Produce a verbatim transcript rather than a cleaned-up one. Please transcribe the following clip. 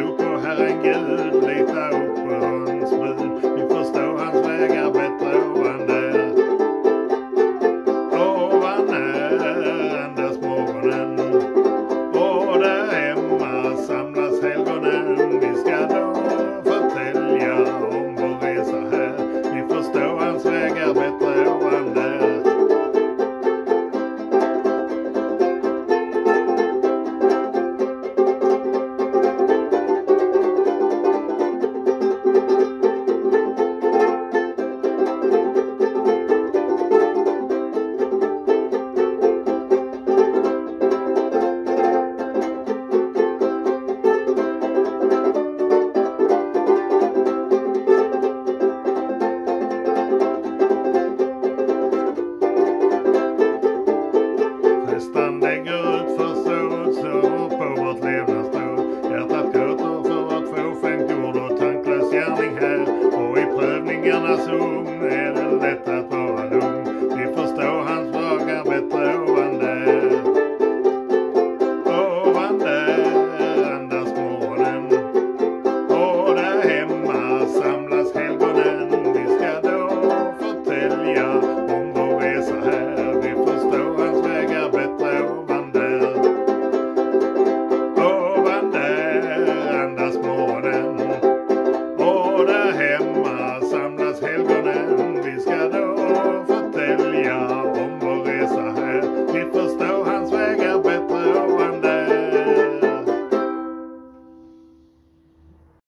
tro på Herren Gud, lita upp på hans bud. Vi förstår hans vägar bättre ovan där. Ovan är andas morgonen, och där hemma samlas helgonen. Vi ska då förtälja om vår resa här. Vi förstår hans vägar bättre ovan där. Festan lägger ut förståelse på vårt levnadsstråd. Hjärtat gråter för vårt fåfängt jord och tanklös gärning här. Och i prövningarnas ugn är det lätt